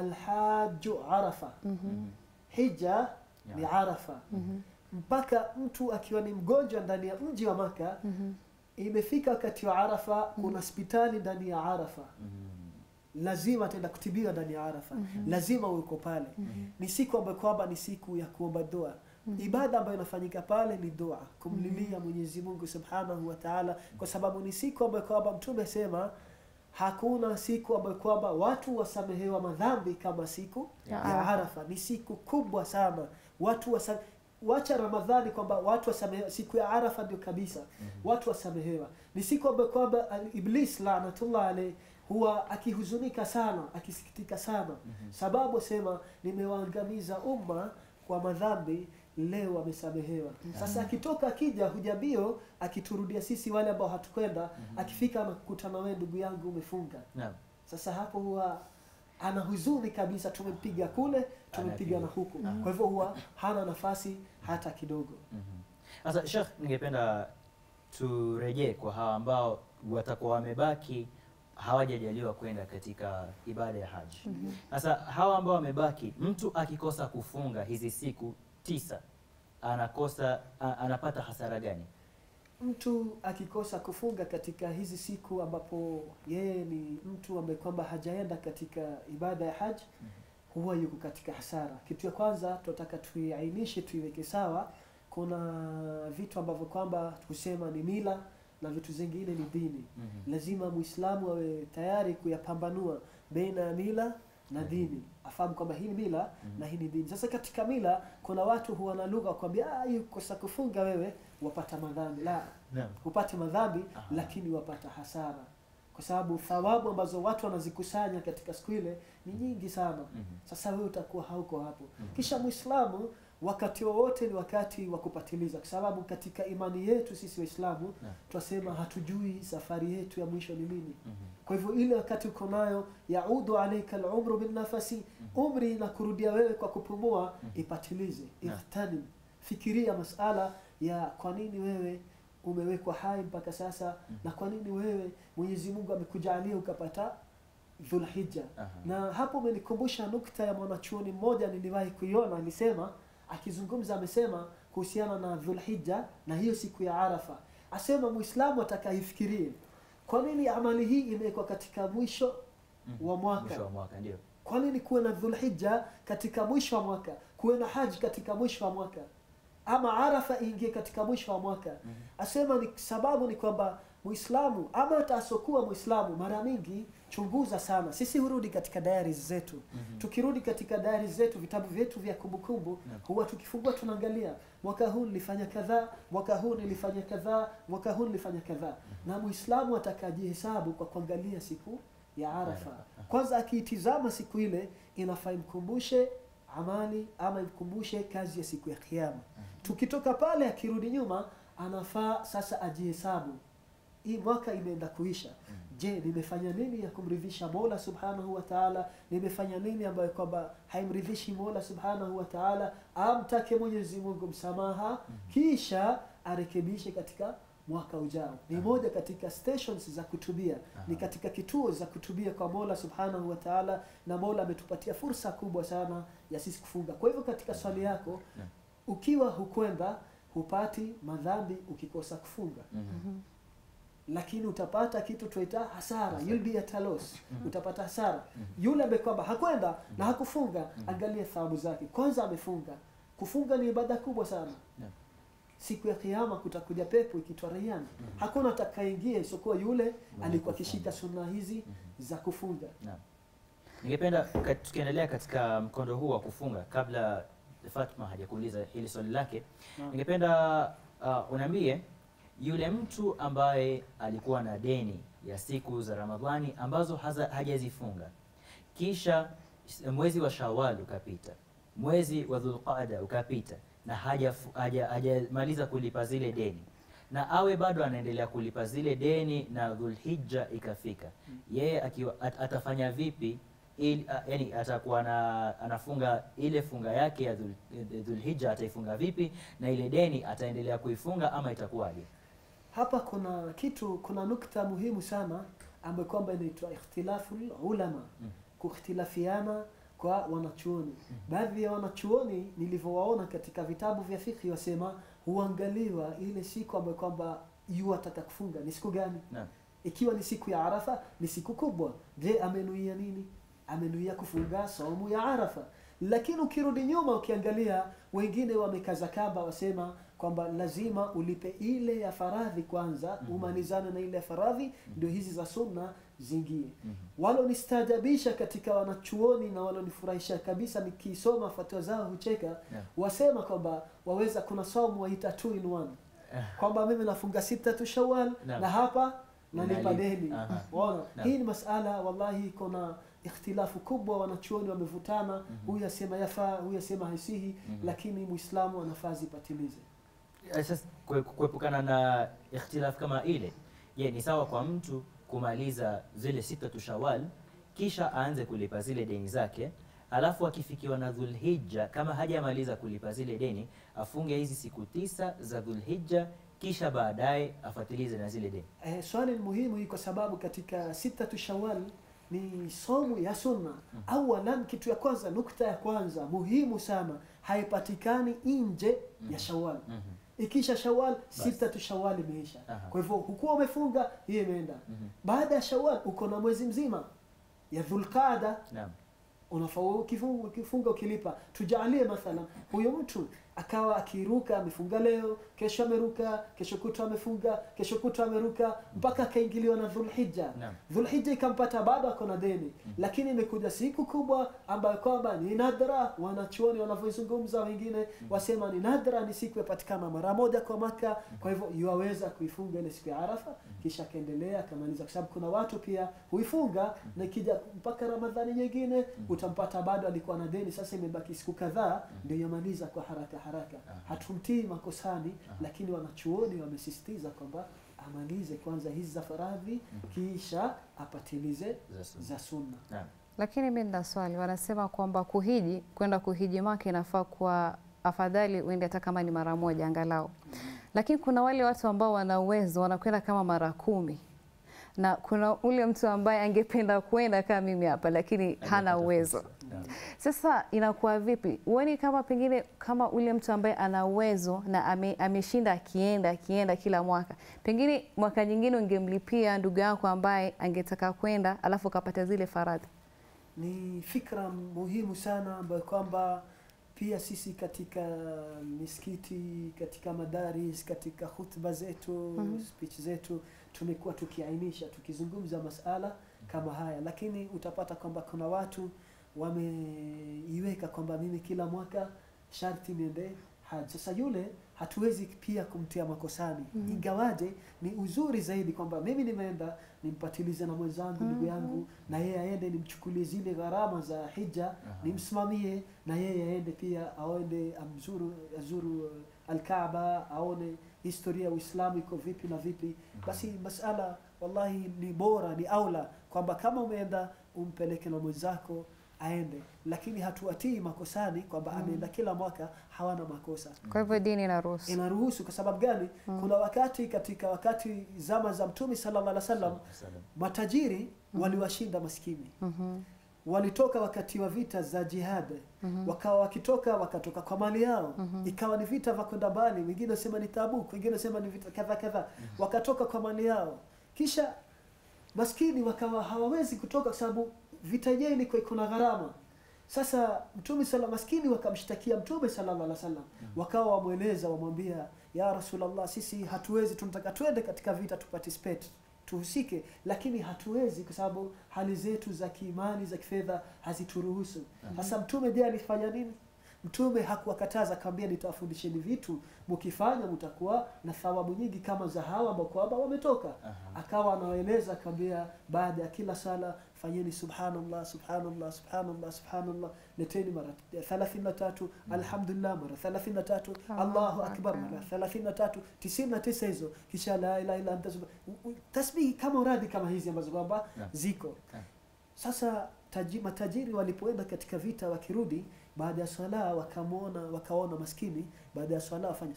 alhaju Arafa. Mm-hmm. Hija yeah. ni Arafa. Mm-hmm. Mpaka mtu akiwa ni mgonjwa ndani ya mji wa Maka mm-hmm. imefika wakati wa Arafa mm-hmm. kuna hospitali ndani ya Arafa. Mm-hmm. Lazima ataenda kutibiwa ndani ya Arafa. Mm-hmm. Lazima uko pale. Mm-hmm. Ni siku ambayo kwamba ni siku ya kuomba dua. Mm-hmm. Ibada ambayo inafanyika pale ni dua, kumlilia Mwenyezi Mungu Subhanahu wa Ta'ala, kwa sababu ni siku ambayo kwamba Mtume sema hakuna siku ambayo kwamba watu wasamehewa madhambi kama siku ya, ya Arafa. Ni siku kubwa sana. Watu wasa, wacha Ramadhani kwamba watu wasamehewa, siku ya Arafa ndio kabisa. Mm-hmm. Watu wasamehewa. Ni siku ambayo kwamba Iblis laanatullah alayhi huwa akihuzunika sana, akisikitika sana. Mm-hmm. Sababu sema nimewaangamiza umma kwa madhambi, leo wamesamehewa. Mm-hmm. Sasa akitoka akija hujabio akiturudia sisi wale ambao hatukwenda, mm-hmm. akifika anakutana wewe ndugu yangu umefunga. Naam. Sasa hapo huwa ana huzuni kabisa, tumempiga kule, tumempiga na huku. Mm-hmm. Kwa hivyo huwa hana nafasi hata kidogo. Mm-hmm. Sasa Sheikh, ningependa turejee kwa hawa ambao watakuwa wamebaki hawajajaliwa kwenda katika ibada ya haji. Mm-hmm. Sasa hawa ambao wamebaki, mtu akikosa kufunga hizi siku tisa anakosa anapata hasara gani? Mtu akikosa kufunga katika hizi siku ambapo yeye ni mtu ambaye kwamba hajaenda katika ibada ya haji, mm-hmm. huwa yuko katika hasara. Kitu ya kwanza tunataka tuiainishe, tuiweke sawa. Kuna vitu ambavyo kwamba tusema ni mila na vitu zingine ni dini. Mm-hmm. Lazima Muislamu awe tayari kuyapambanua baina ya mila na dini. Afahamu kwamba hii ni mila mm-hmm. na hii ni dini. Sasa katika mila kuna watu huwa na lugha kwambia ah, yukosa kufunga wewe wapata madhambi. La, yeah. Upate madhambi Aha. lakini wapata hasara. Kwa sababu thawabu ambazo watu wanazikusanya katika siku ile ni nyingi sana. Mm-hmm. Sasa wewe utakuwa hauko hapo. Mm-hmm. Kisha Muislamu wakati wowote ni wakati wa kupatiliza, kwa sababu katika imani yetu sisi Waislamu yeah. twasema hatujui safari yetu ya mwisho ni lini. Mm-hmm. Kwa hivyo ile wakati uko nayo yaudu alayka al-umru bin nafasi, mm-hmm. umri na kurudia wewe kwa kupumua, mm-hmm. ipatilize. Yeah. Ihtanim, fikiria masala ya kwa nini wewe umewekwa hai mpaka sasa, mm-hmm. na kwa nini wewe Mwenyezi Mungu amekujalia ukapata Dhulhijja. Uh-huh. Na hapo umenikumbusha nukta ya mwanachuoni mmoja niliwahi kuiona, alisema akizungumza amesema kuhusiana na Dhulhijja na hiyo siku ya Arafa. Asema Muislamu atakaifikirie kwa nini amali hii imewekwa katika mwisho wa mwaka. Mwisho wa mwaka ndio. Kwa nini kuwe na Dhulhijja katika mwisho wa mwaka? Kuwe na haji katika mwisho wa mwaka? Ama Arafa ingie katika mwisho wa mwaka? Mm-hmm. Asema ni sababu ni kwamba Muislamu ama atasokuwa Muislamu mara mingi chunguza sana. Sisi hurudi katika diaries zetu. Mm-hmm. Tukirudi katika diaries zetu, vitabu vyetu vya kumbukumbu, yeah. huwa tukifungua tunaangalia mwaka huu nilifanya kadhaa, mwaka huu nilifanya kadhaa, mwaka huu nilifanya kadhaa. Mm-hmm. Na Muislamu atakajihesabu kwa kuangalia siku ya Arafa. Kwanza akiitizama siku ile inafaa imkumbushe amali ama imkumbushe kazi ya siku ya Kiyama. Mm-hmm. Tukitoka pale akirudi nyuma anafaa sasa ajihesabu. Hii mwaka imeenda kuisha. Mm-hmm. Je, nimefanya nini ya kumridhisha Mola Subhanahu wa Ta'ala? Nimefanya nini ambayo kwamba haimridhishi Mola Subhanahu wa Ta'ala? Amtake Mwenyezi Mungu msamaha, mm-hmm. kisha arekebishe katika mwaka ujao. Ni moja katika stations za kutubia. Aha. Ni katika kituo za kutubia kwa Mola Subhanahu wa Ta'ala, na Mola ametupatia fursa kubwa sana ya sisi kufunga. Kwa hivyo katika swali yako, yeah. ukiwa hukwenda hupati madhambi ukikosa kufunga. Mm-hmm. Lakini utapata kitu tuita hasara, you'll be at a loss. Mm-hmm. Utapata hasara. Mm-hmm. Yule ambaye kwamba hakwenda mm-hmm. na hakufunga, mm-hmm. angalia thawabu zake. Kwanza amefunga. Kufunga ni ibada kubwa sana. Yeah. siku ya kiyama kutakuja pepo ikitwa Rayyan. Mm -hmm. Hakuna atakayeingia isipokuwa yule alikuwa akishika sunna hizi mm -hmm. za kufunga. Naam. Ningependa tukiendelea katika mkondo huu wa kufunga, kabla Fatma hajakuuliza hili swali lake, no. ningependa uh, unaambie yule mtu ambaye alikuwa na deni ya siku za Ramadhani ambazo hajazifunga, kisha mwezi wa Shawwal ukapita, mwezi wa Dhulqaada ukapita na hajamaliza kulipa zile deni, na awe bado anaendelea kulipa zile deni na Dhulhijja ikafika, yeye akiwa at, atafanya vipi? Il, uh, yani atakuwa na, anafunga ile funga yake ya dhul, Dhulhijja ataifunga vipi, na ile deni ataendelea kuifunga ama itakuwaje? Hapa kuna kitu, kuna nukta muhimu sana ambayo kwamba inaitwa ikhtilaful ulama, mm. kukhtilafiana kwa wanachuoni. Mm. Baadhi ya wanachuoni nilivyowaona katika vitabu vya fiqh wasema huangaliwa ile siku ambayo kwamba yu ataka kufunga ni siku gani? Na. Ikiwa ni siku ya Arafa ni siku kubwa, je, amenuia nini? Amenuia kufunga saumu ya Arafa. Lakini ukirudi nyuma ukiangalia, wengine wamekaza kamba wasema kwamba lazima ulipe ile ya faradhi kwanza, mm -hmm. umanizane na ile ya faradhi, mm -hmm. ndio hizi za sunna zingie. Mm -hmm. Walonistajabisha katika wanachuoni na walonifurahisha kabisa nikisoma fatwa zao hucheka, yeah. wasema kwamba waweza kuna saumu waita two in one. Kwamba mimi nafunga sita tu Shawwal, no. na hapa nalipa deni. Waona? No. Hii ni masala wallahi kuna ikhtilafu kubwa, wanachuoni wamevutana, mm -hmm. huyu asema yafaa, huyu asema haisihi, mm -hmm. lakini Muislamu anafaa zipatilize. Sasa kuepukana na ikhtilaf kama ile, je, ni sawa kwa mtu kumaliza zile sita tu Shawwal kisha aanze kulipa zile deni zake, alafu akifikiwa na Dhulhijja kama hajamaliza kulipa zile deni afunge hizi siku tisa za Dhulhijja kisha baadaye afatilize na zile deni? Eh, swali muhimu hii kwa sababu katika sita tu Shawwal ni somu ya sunna. Mm -hmm. Awalan, kitu ya kwanza, nukta ya kwanza muhimu sana, haipatikani nje mm -hmm. ya Shawwal. Mm -hmm. Ikisha Shawwal, sita tu Shawwal imeisha. Kwa hivyo hukuwa umefunga, hiyo imeenda. Mm -hmm. Baada ya Shawwal uko na mwezi mzima ya Dhulqaada. Naam. Unafaa kifunga kifunga ukilipa. Tujalie mathalan huyo mtu akawa akiruka, amefunga leo, kesho ameruka, kesho kutwa amefunga, kesho kutwa ameruka, mpaka akaingiliwa na Dhulhijja. Dhulhijja ikampata bado ako na deni. Mm. Lakini imekuja siku kubwa ambayo kwamba ni nadra, wanachuoni wanavyozungumza wengine mm. wasema ni nadra, ni siku yapatikana mara moja kwa Maka. Mm. Kwa hivyo yuwaweza kuifunga ile siku ya Arafa, mm. kisha kaendelea kamaliza, kwa sababu kuna watu pia huifunga mm. na kija mpaka Ramadhani nyingine mm. utampata bado alikuwa na deni, sasa imebaki siku kadhaa mm. ndio yamaliza kwa haraka haraka. Aha. Hatumtii makosani. Aha. Lakini wanachuoni wamesisitiza kwamba amalize kwanza hizi za faradhi mm -hmm. kisha apatilize za sunna, za sunna. Yeah. Lakini mimi nina swali, wanasema kwamba kuhiji, kwenda kuhiji Maka inafaa kwa afadhali uende hata kama ni mara moja angalau. Mm -hmm. Lakini kuna wale watu ambao wana uwezo wanakwenda kama mara kumi. Na kuna ule mtu ambaye angependa kwenda kama mimi hapa lakini hana uwezo. Sasa inakuwa vipi? Uone kama pengine kama ule mtu ambaye ana uwezo na ame, ameshinda akienda akienda kila mwaka, pengine mwaka nyingine ungemlipia ndugu yako ambaye angetaka kwenda alafu kapata zile faradhi. Ni fikra muhimu sana ambayo kwamba pia sisi katika misikiti, katika madaris, katika hutuba zetu, mm -hmm. speech zetu tumekuwa tukiainisha, tukizungumza masala kama haya, lakini utapata kwamba kuna watu wameiweka kwamba mimi kila mwaka sharti niende haji. Sasa yule hatuwezi pia kumtia makosani. Mm -hmm. Ingawaje ni uzuri zaidi kwamba mimi nimeenda nimpatilize na mwenzangu ndugu mm -hmm. yangu, na yeye aende nimchukulie zile gharama za hija, uh -huh. nimsimamie, na yeye aende pia aende amzuru azuru al-Kaaba, aone historia ya Uislamu iko vipi na vipi. Mm -hmm. Basi masala wallahi ni bora, ni aula kwamba kama umeenda umpeleke na mwenzako aende, lakini hatuatii makosani kwamba mm. ameenda kila mwaka, hawana makosa. Kwa hivyo dini inaruhusu. Inaruhusu kwa sababu gani? Mm. Kuna wakati katika wakati zama za Mtume sallallahu alaihi wasallam matajiri mm. waliwashinda maskini. Mm -hmm. Walitoka wakati wa vita za jihad. Mm -hmm. Wakawa wakitoka wakatoka kwa mali yao. Mm -hmm. Ikawa ni vita vya kwenda mbali, wengine wasema ni Tabuk, wengine wasema ni vita kadha kadha. Mm -hmm. Wakatoka kwa mali yao. Kisha maskini wakawa hawawezi kutoka kwa sababu vita yenyewe ni kwa kuna gharama. Sasa Mtume sallallahu maskini wakamshtakia Mtume sallallahu alaihi wasallam. Mm -hmm. Wakawa wamueleza, wamwambia ya Rasulullah, sisi hatuwezi, tunataka twende katika vita tu participate, tuhusike, lakini hatuwezi kwa sababu hali zetu za kiimani za kifedha hazituruhusu. Sasa mtume ndiye alifanya nini? Mtume hakuwakataza, akamwambia nitawafundisheni vitu mkifanya mtakuwa na thawabu nyingi kama za hawa ambao kwamba wametoka. Akawa anawaeleza, akamwambia baada ya kila sala fanyeni subhanallah subhanallah subhanallah subhanallah leteni mara thelathini na tatu, alhamdulillah mara thelathini na tatu, Allahu akbar mara thelathini na tatu, tisini na tisa hizo, kisha la ilaha illa anta tasbih kama uradi kama hizi ambazo kwamba ziko. Sasa taji, matajiri walipoenda katika vita wakirudi baada ya swala wakamuona wakaona maskini baada ya swala wafanye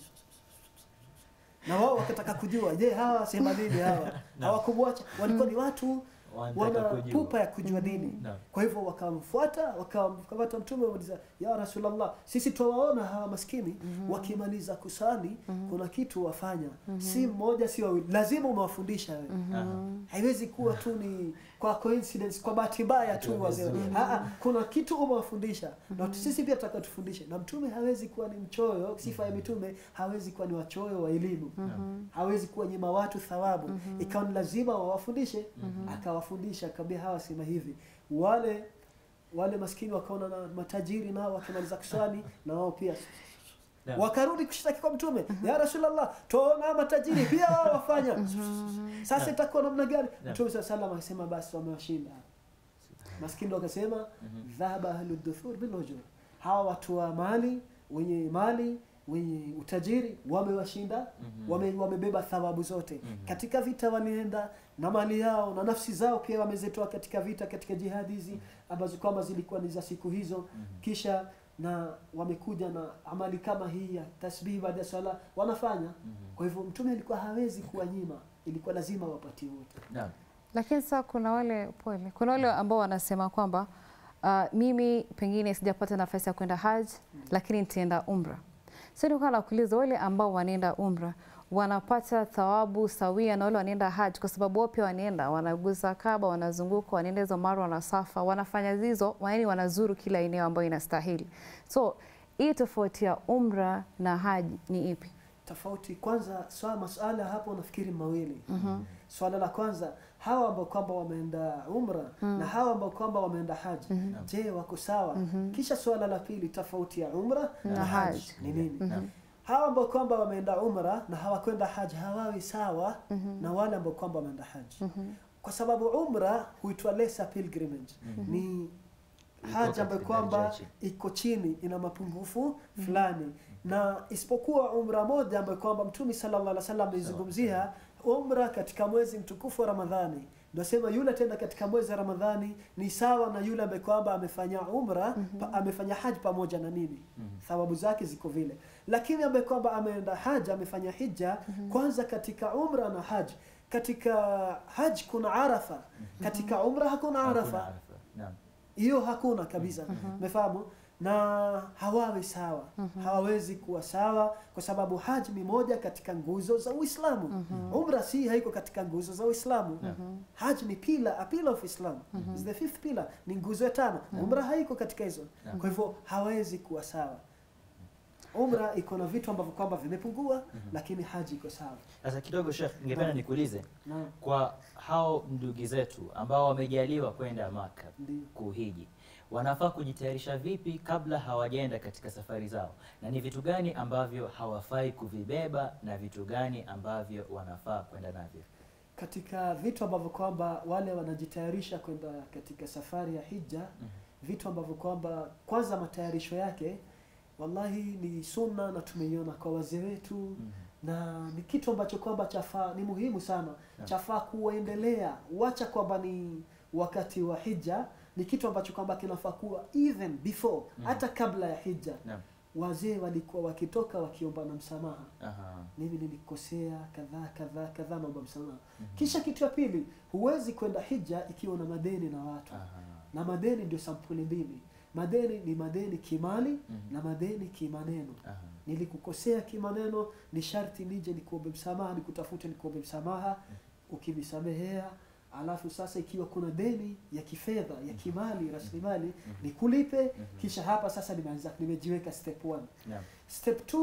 na wao wakataka kujua, je, hawa sema nini hawa? Hawakumwacha, walikuwa ni watu wana pupa ya kujua dini. No. Kwa hivyo wakamfuata, wakamfuata mtume, wauliza ya Rasulullah, sisi tuwaona hawa maskini mm -hmm. wakimaliza kusali mm -hmm. kuna kitu wafanya mm -hmm. si mmoja si wawili, lazima umewafundisha wewe. mm -hmm. Haiwezi kuwa tu ni kwa coincidence, kwa bahati mbaya tu wazee. mm -hmm. Kuna kitu umewafundisha mm -hmm. na sisi pia tutaka tufundishe. Na mtume hawezi kuwa ni mchoyo, sifa ya mitume hawezi kuwa ni wachoyo wa elimu. mm -hmm. hawezi kuwa nyima watu thawabu. mm -hmm. Ikawa lazima wawafundishe. mm -hmm. Akawafundisha, kabla hawa sema hivi. Wale wale maskini wakaona na matajiri nao wakimaliza kuswali na wao pia yeah. wakarudi kushtaki kwa mtume. mm -hmm. Ya Rasulullah, tuona matajiri pia wao wafanya. Sasa itakuwa namna gani? yeah. Mtume sallallahu alayhi wasallam basi wamewashinda. Maskini wakasema dhahaba ahlud duthur bil ujur, hawa watu wa mali, wenye mali, wenye utajiri wamewashinda. mm -hmm. wame wamebeba thawabu zote. mm -hmm. Katika vita walienda na mali yao na nafsi zao pia wamezitoa katika vita, katika jihadi hizi ambazo kwamba zilikuwa ni za siku hizo. mm -hmm. Kisha na wamekuja na amali kama hii ya tasbih baada ya swala wanafanya. mm -hmm. Kwa hivyo mtume alikuwa hawezi kuwanyima, ilikuwa lazima wapatie wote. Naam. Lakini sasa kuna wale pole, kuna wale ambao wanasema kwamba uh, mimi pengine sijapata nafasi ya kwenda haji mm -hmm. lakini nitaenda umra. Sasa nilikuwa nakuuliza, wale ambao wanaenda umra wanapata thawabu sawia na wale wanaenda haji? Kwa sababu wao pia wanaenda, wanagusa Kaaba, wanazunguka, wanaenda hizo Marwa na Safa, wanafanya hizo, yaani wanazuru kila eneo ambayo inastahili. So hii tofauti ya umra na haji ni ipi? Tofauti kwanza, swala masuala hapo nafikiri mawili. mm -hmm. Swala la kwanza, hawa ambao kwamba wameenda umra mm -hmm. na hawa ambao kwamba wameenda haji, mm -hmm. je, wako sawa? mm -hmm. Kisha swala la pili, tofauti ya umra na, na haji ni nini? mm -hmm. Hawa ambao kwamba wameenda umra na hawakwenda haji hawawi sawa mm -hmm. na wale ambao kwamba wameenda haji. mm -hmm. Kwa sababu umra huitwa lesser pilgrimage. mm -hmm. ni haji ambayo kwamba iko chini, ina mapungufu mm -hmm. fulani, na isipokuwa umra moja ambayo kwamba Mtume sallallahu alaihi wasallam alizungumzia, umra katika mwezi mtukufu wa Ramadhani. Ndio sema yule tena katika mwezi wa Ramadhani ni sawa na yule ambaye kwamba amefanya umra mm -hmm. pa, amefanya haji pamoja na nini. mm -hmm. Thawabu zake ziko vile. Lakini ambaye kwamba ameenda haji, amefanya hija, mm -hmm. kwanza katika umra na haji, katika haji kuna Arafa, mm -hmm. katika umra hakuna Arafa. Naam. Hiyo hakuna kabisa. Umefahamu? mm -hmm. Na hawawi sawa. mm -hmm. Hawawezi kuwa sawa kwa sababu haji ni moja katika nguzo za Uislamu. mm -hmm. Umra si haiko katika nguzo za Uislamu. mm -hmm. Haji ni pillar, a pillar of Islam. mm -hmm. Is the fifth pillar, ni nguzo ya tano. mm -hmm. Umra haiko katika hizo. mm -hmm. Kwa hivyo hawezi kuwa sawa. Umra iko na vitu ambavyo kwamba vimepungua, mm -hmm. lakini haji iko sawa. Sasa kidogo Sheikh, ningependa nikuulize kwa hao ndugu zetu ambao wamejaliwa kwenda Maka kuhiji, wanafaa kujitayarisha vipi kabla hawajaenda katika safari zao, na ni vitu gani ambavyo hawafai kuvibeba na vitu gani ambavyo wanafaa kwenda navyo? Katika vitu ambavyo kwamba wale wanajitayarisha kwenda katika safari ya hija, mm -hmm. vitu ambavyo kwamba kwanza matayarisho yake wallahi ni sunna na tumeiona kwa wazee wetu. mm -hmm. Na ni kitu ambacho kwamba chafaa, ni muhimu sana. yeah. Chafaa kuendelea, wacha kwamba ni wakati wa hija, ni kitu ambacho kwamba kinafaa kuwa even before, mm -hmm. hata kabla ya hija. yeah. Wazee walikuwa wakitoka wakiomba na msamaha. Aha. Mimi nilikosea kadhaa kadhaa kadhaa, naomba msamaha. mm -hmm. Kisha kitu ya pili, huwezi kwenda hija ikiwa na madeni na watu. Aha. Na madeni ndio sampuli mbili. Madeni ni madeni kimali, mm -hmm. na madeni kimaneno. Aha. Nilikukosea kimaneno, ni sharti nije nikuombe msamaha, nikutafute nikuombe msamaha. mm -hmm. Ukinisamehea, alafu sasa ikiwa kuna deni ya kifedha, ya kimali, rasilimali, mm -hmm. nikulipe. mm -hmm. Kisha hapa sasa nimeanza, nimejiweka step one. Yeah. Step two,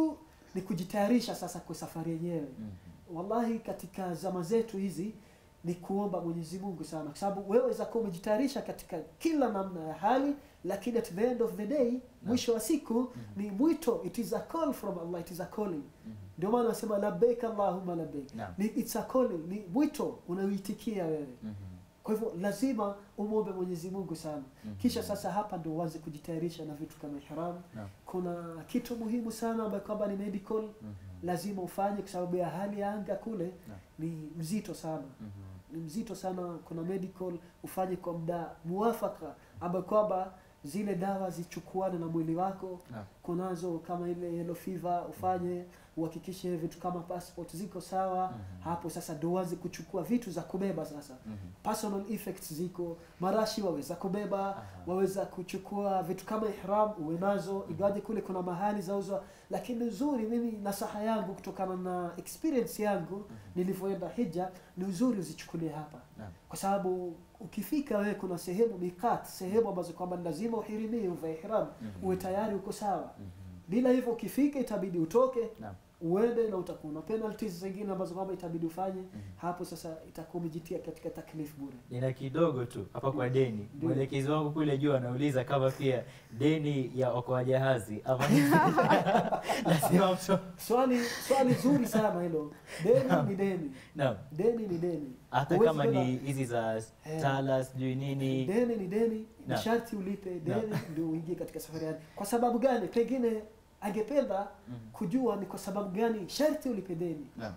ni kujitayarisha sasa kwa safari yenyewe. Mhm. Wallahi katika zama zetu hizi ni kuomba Mwenyezi Mungu sana, kwa sababu wewe zako umejitayarisha katika kila namna ya hali, lakini at the end of the day, mwisho wa siku Mhm. ni mwito. It is a call from Allah, it is a calling. Mhm. Ndio maana nasema labbaik Allahumma labbaik. Naam. Ni it's a calling, ni mwito unaoitikia wewe. Mhm. Kwa hivyo lazima umwombe Mwenyezi Mungu sana. Mhm. Kisha sasa hapa ndio uanze kujitayarisha na vitu kama ihram. Naam. Kuna kitu muhimu sana ambayo kwamba ni medical, Mhm. lazima ufanye kwa sababu ya hali ya anga kule Naam. ni mzito sana. Mhm. Ni mzito sana. Kuna medical ufanye kwa muda muafaka ambayo kwamba zile dawa zichukuane na mwili wako. Naam. Kunazo kama ile yellow fever ufanye, uhakikishe vitu kama passport ziko sawa. Mhm. Hapo sasa ndio uanze kuchukua vitu za kubeba sasa. Mhm. Personal effects ziko, marashi waweza kubeba. Aha. Waweza kuchukua vitu kama ihram uwe nazo, ingawaje kule kuna mahali zauzwa, lakini uzuri, mimi nasaha yangu kutokana na experience yangu nilivyoenda hija, ni uzuri uzichukulie hapa. Naam. Kwa sababu ukifika wewe kuna sehemu mikat, sehemu ambazo kwamba lazima uhirimie uvae ihram, Mhm. uwe tayari uko sawa. Mhm. Bila hivyo ukifika itabidi utoke Naam. uende, na utakuwa na penalties zingine ambazo kwamba itabidi ufanye. Mhm. Hapo sasa itakuwa umejitia katika taklif bure. Nina kidogo tu hapa kwa deni. Ndio. Mwelekezi wangu kule juu anauliza kama pia deni ya okoa jahazi ama lazima mtu. Swali swali zuri sana hilo. Deni ni deni. Naam. Deni ni deni. Hata Huwezi kama kwenda- ni hizi za Eh. tala sijui nini. Deni ni deni, ni Naam. sharti ulipe Naam. deni ndio uingie katika safari yako. Kwa sababu gani? Pengine angependa Mhm. kujua ni kwa sababu gani sharti ulipe deni. Naam.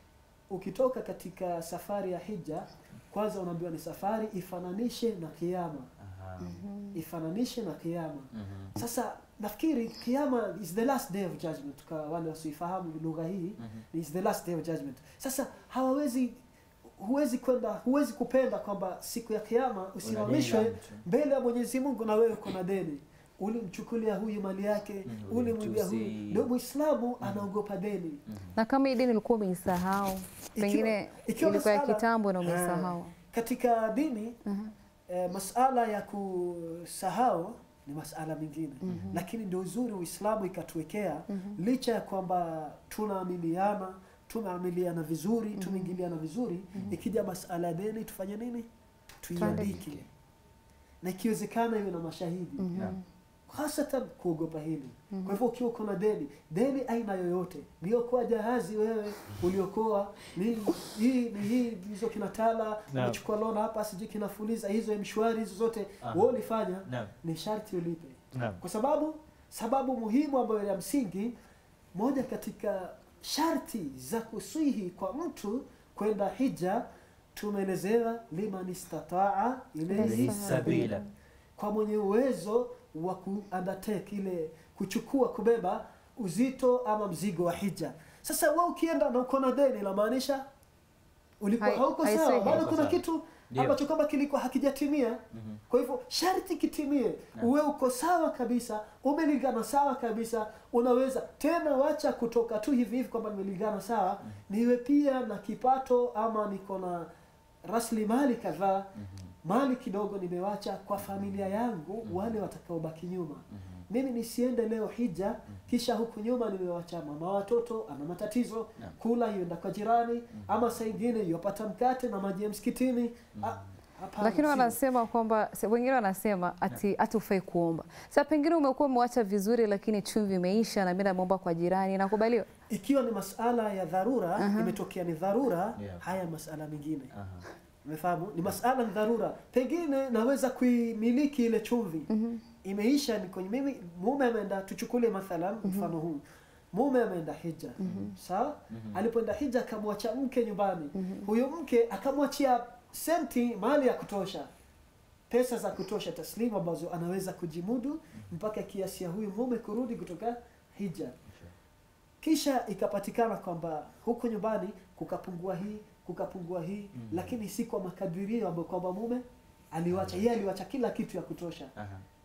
Ukitoka katika safari ya hija, kwanza unaambiwa ni safari ifananishe na kiyama. Aha. Ifananishe na kiyama. Mhm. Sasa nafikiri kiyama is the last day of judgment, kwa wale wasiofahamu lugha hii. Mhm. Is the last day of judgment. Sasa hawawezi, huwezi kwenda, huwezi kupenda kwamba siku ya kiyama usimamishwe Unadeni la mtu. mbele ya Mwenyezi Mungu na wewe kuna deni. Ulimchukulia huyu mali yake, Mhm, ulimwibia huyu. ulimtusi. Ndio Muislamu anaogopa deni. Mhm. Na kama hii dini ulikuwa umeisahau, pengine ikiwa ilikuwa ya masala- kitambo na Ah, umeisahau. Katika dini Mhm. eh, masala ya kusahau ni masala mengine. Mhm. Lakini ndio uzuri Uislamu ikatuwekea, Mhm. licha ya kwamba tunaamiliana tumeamiliana vizuri, tumeingiliana vizuri, ikija masala ya deni tufanye nini? Tuiandike, na ikiwezekana iwe na mashahidi. Mhm. Naam. Hasatan kuogopa hili. Kwa hivyo ukiwa kuna deni, deni aina yoyote, niokoa jahazi wewe uliokoa, ni hii ni hii hizo kinatala, Naam. umechukua loan hapa sijui kinafuliza hizo mshwari hizo zote Aha. wewe ulifanya, Naam. ni sharti ulipe. Naam. Kwa sababu sababu muhimu ambayo ya msingi, moja katika sharti za kuswihi kwa mtu kwenda hija, tumeelezewa liman istataa Ilayhi ilayhi sabila. kwa mwenye uwezo wa ku undertake ile kuchukua kubeba uzito ama mzigo wa hija. Sasa wewe ukienda na uko na deni, la maanisha ulikuwa Hai- hauko haiswihi. sawa, bado Hauko kuna sawa. kitu Ndio. ambacho kama kilikuwa hakijatimia. Mhm. Kwa hivyo sharti kitimie, uwe uko sawa kabisa, umelingana sawa kabisa. Unaweza tena wacha kutoka tu hivi hivi kwamba nimelingana sawa, niwe pia na kipato ama niko na rasilimali kadhaa, Mhm. mali kidogo nimewacha kwa familia yangu, wale watakaobaki nyuma. Mhm. Mimi nisiende leo hija kisha huku nyuma nimewacha mama watoto ana matatizo, Naam. kula yuenda kwa jirani, ama saa ingine yupata mkate na maji ya msikitini. Ah, hapana, Lakini sio. wanasema kwamba se- wengine wanasema ati hata ufai kuomba. Sasa pengine umekuwa umewacha vizuri, lakini chumvi imeisha na mimi naomba kwa jirani, nakubaliwa? Ikiwa ni masala ya dharura, Aha. imetokea ni dharura, Yeah. haya masala mengine. Aha. Umefahamu? Ni masala ni dharura. Pengine naweza kuimiliki ile chumvi. Mhm. Imeisha ni kwenye mimi, mume ameenda, tuchukulie mathalan mfano huu. Mume ameenda hija. Sawa? Mhm. Alipoenda hija akamwacha mke nyumbani. Huyo mke akamwachia senti, mali ya kutosha. Pesa za kutosha taslimu ambazo anaweza kujimudu mpaka kiasi ya huyu mume kurudi kutoka hija. Kisha ikapatikana kwamba huko nyumbani kukapungua hii, kukapungua hii, Mhm. lakini si kwa makadirio ambayo kwamba mume aliwacha. Yeye aliwacha kila kitu ya kutosha. Aha.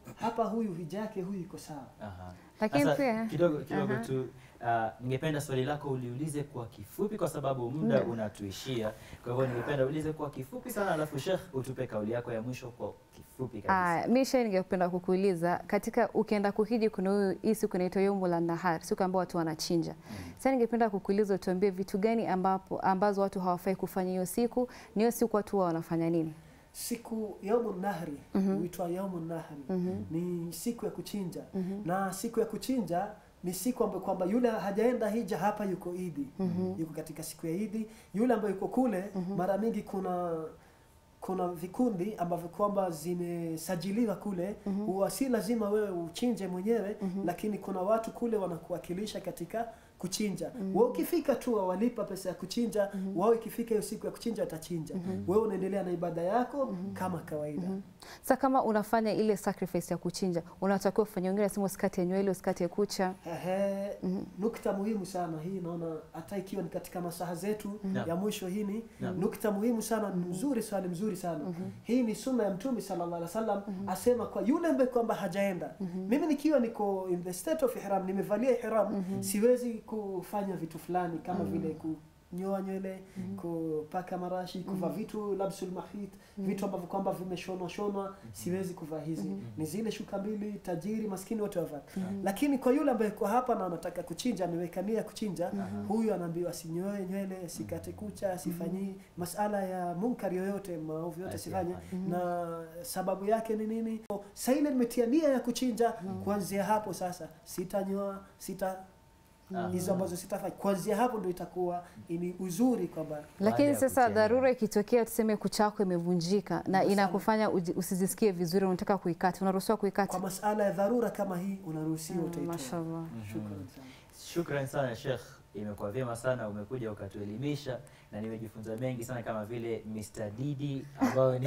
hapa huyu hija yake huyu iko sawa. Aha. Lakini Sasa, pia kidogo kidogo Aha. tu uh, ningependa swali lako uliulize kwa kifupi kwa sababu muda Ndio. unatuishia. Kwa hivyo ningependa ulize kwa kifupi sana, alafu Sheikh utupe kauli yako ya mwisho kwa kifupi kabisa. Ah, mimi Sheikh ningependa kukuuliza katika ukienda kuhiji kuna huyu hii siku inaitwa Yawmul Nahar, siku ambayo watu wanachinja. Mm. Sasa ningependa kukuuliza tuambie vitu gani ambapo ambazo watu hawafai kufanya hiyo siku, ni hiyo siku watu wanafanya nini? Siku Yaumun Nahri huitwa mm -hmm. Yaumun Nahri mm -hmm. ni siku ya kuchinja mm -hmm. na siku ya kuchinja ni siku ambayo kwamba yule hajaenda hija hapa yuko Idi mm -hmm. yuko katika siku ya Idi. Yule ambaye yuko kule mm -hmm. mara mingi kuna kuna vikundi ambavyo kwamba zimesajiliwa kule mm -hmm. huwa si lazima wewe uchinje mwenyewe mm -hmm. lakini kuna watu kule wanakuwakilisha katika kuchinja. Mm -hmm. Wao ukifika tu walipa pesa ya kuchinja, mm -hmm. wao ikifika hiyo siku ya kuchinja watachinja. Mm -hmm. Wewe unaendelea na ibada yako mm -hmm. kama kawaida. Mm -hmm. Sasa kama unafanya ile sacrifice ya kuchinja, unatakiwa kufanya wengine nasema usikate nywele, usikate kucha. Ehe, mm -hmm. nukta muhimu sana hii, naona hata ikiwa ni katika masaha zetu mm -hmm. ya mwisho, hii ni mm -hmm. nukta muhimu sana, mzuri sana, mzuri sana. Mm -hmm. Hii ni sunna ya Mtume sallallahu alaihi wasallam. Mm -hmm. asema kwa yule ambaye kwamba hajaenda. Mm -hmm. Mimi nikiwa niko in the state of ihram, nimevalia ihram, mm -hmm. siwezi kufanya vitu fulani kama mm -hmm. vile kunyoa nywele, mm -hmm. kupaka marashi, kuvaa mm -hmm. vitu labsul mahit, mm -hmm. vitu ambavyo kwamba vimeshonwa shonwa, mm -hmm. siwezi kuvaa hizi. Mm -hmm. Ni zile shuka mbili, tajiri maskini wote wavaa. Mm -hmm. Lakini kwa yule ambaye kwa hapa na anataka kuchinja, ameweka nia kuchinja, mm -hmm. huyu anaambiwa asinyoe nywele, asikate kucha, asifanyii mm -hmm. masala ya munkari yoyote, maovu yote sifanye. Mm -hmm. Na sababu yake ni nini? Sasa ile nimetia nia ya kuchinja, mm -hmm. kuanzia hapo sasa sitanyoa, sita Mm. hizo ambazo sitafanya. Kuanzia hapo ndio itakuwa ni uzuri kwamba. Lakini sasa dharura ikitokea, tuseme kucha yako imevunjika na inakufanya usijisikie vizuri, unataka kuikata, unaruhusiwa kuikata? Kwa masuala ya dharura kama hii unaruhusiwa, utaitoa. Mashaallah. Shukrani sana. Shukrani sana Sheikh, imekuwa vyema sana umekuja ukatuelimisha na nimejifunza mengi sana, kama vile Mister Didi ambao ni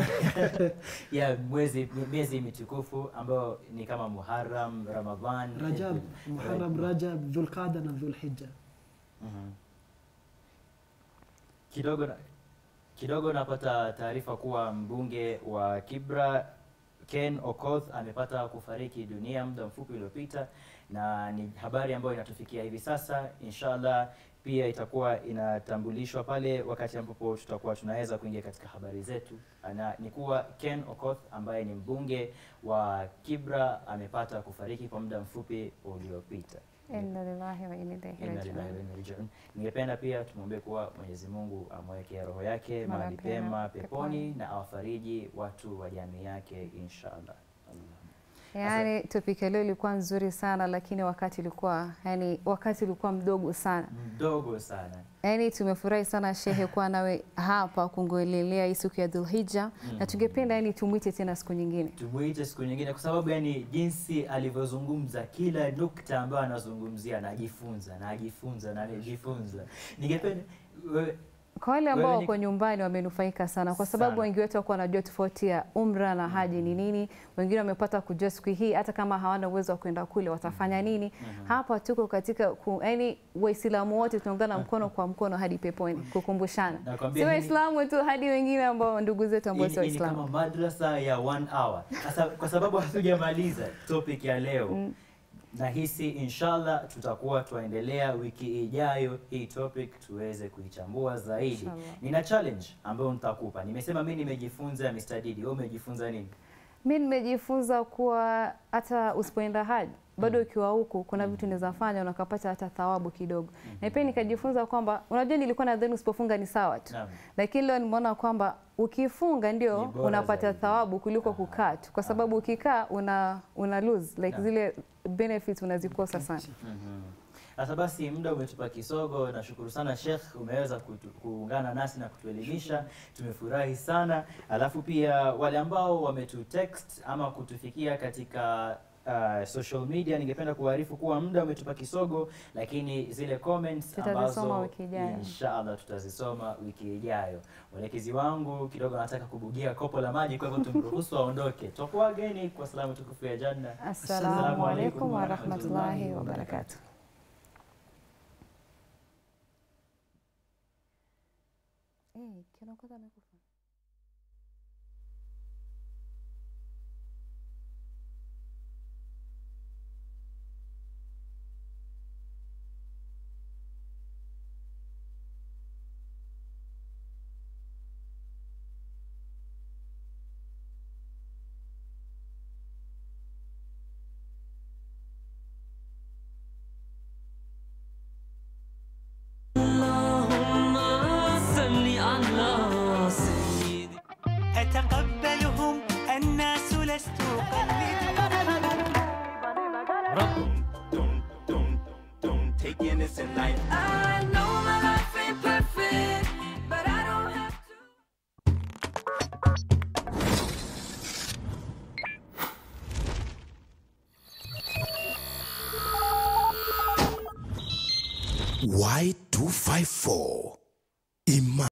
ya mwezi miezi mitukufu ambao ni kama Muharram, Ramadhan, Rajab, Muharram, Rajab, Dhulqa'da na Dhulhijja. Mhm. Kidogo na, kidogo napata taarifa kuwa mbunge wa Kibra Ken Okoth amepata kufariki dunia muda mfupi uliopita, na ni habari ambayo inatufikia hivi sasa. Inshallah pia itakuwa inatambulishwa pale wakati ambapo tutakuwa tunaweza kuingia katika habari zetu. Ana ni kuwa Ken Okoth ambaye ni mbunge wa Kibra amepata kufariki kwa muda mfupi uliopita. Inna lillahi wa inna ilaihi raji'un. Ningependa pia tumwombe kuwa Mwenyezi Mungu amweke roho yake mahali pema peponi na awafariji watu wa jamii yake inshallah. Yaani topic leo ilikuwa nzuri sana, lakini wakati ulikuwa yani wakati ulikuwa mdogo sana. Mdogo sana. Yaani tumefurahi sana Shehe kwa nawe hapa kungoelelea hii siku ya Dhulhijja. Mm. Na tungependa yani tumuite tena siku nyingine. Tumuite siku nyingine kwa sababu yani jinsi alivyozungumza, kila nukta ambayo anazungumzia najifunza, najifunza, najifunza. Ningependa kwa wale ambao wako nyumbani wamenufaika sana, kwa sababu wengi wetu wako wanajua tofauti ya umra na haji ni nini. Wengine wamepata kujua siku hii hata kama hawana uwezo wa kwenda kule watafanya nini. Mm -hmm. Hapa tuko katika yaani Waislamu wote tunaungana mkono kwa mkono hadi peponi kukumbushana. Si Waislamu tu, hadi wengine ambao ndugu zetu ambao si Waislamu. Ni kama madrasa ya one hour. Sasa kwa sababu hatujamaliza topic ya leo. Mm. Nahisi inshallah tutakuwa tuendelea wiki ijayo hii topic tuweze kuichambua zaidi. Inshallah. Nina challenge ambayo nitakupa. Nimesema mimi nimejifunza Mister Didi, wewe umejifunza nini? Mimi nimejifunza kuwa hata usipoenda haji bado mm. ukiwa huku kuna vitu unaweza fanya unakapata hata thawabu kidogo. Mm -hmm. Na pia nikajifunza kwamba unajua nilikuwa nadhani usipofunga ni sawa tu. Naam. Lakini leo nimeona kwamba ukifunga ndio unapata zaidi thawabu kuliko kukaa tu, kwa sababu ukikaa una una lose like Naam. zile benefits unazikosa sana. Mm -hmm. Sasa basi muda umetupa kisogo. Nashukuru sana Sheikh, umeweza kuungana nasi na kutuelimisha. Tumefurahi sana. Alafu pia wale ambao wametu text ama kutufikia katika Uh, social media, ningependa kuarifu kuwa muda umetupa kisogo, lakini zile comments ambazo inshallah tutazisoma wiki ijayo. Mwelekezi wangu kidogo anataka kubugia kopo la maji, kwa hivyo tumruhusu aondoke. Tutakuwa geni kwa salamu tukufu ya janna. Assalamu alaykum wa rahmatullahi wa barakatuh. Eh, kina kwa amekufa. Y two five four Imani.